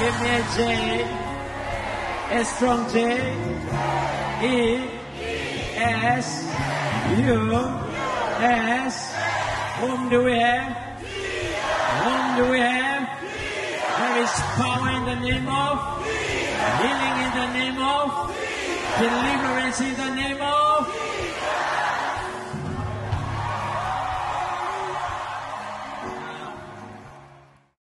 Give me a J. A strong J. E. S. U. S. Whom do we have? Whom do we have? There is power in the name of. Healing in the name of. Deliverance in the name of.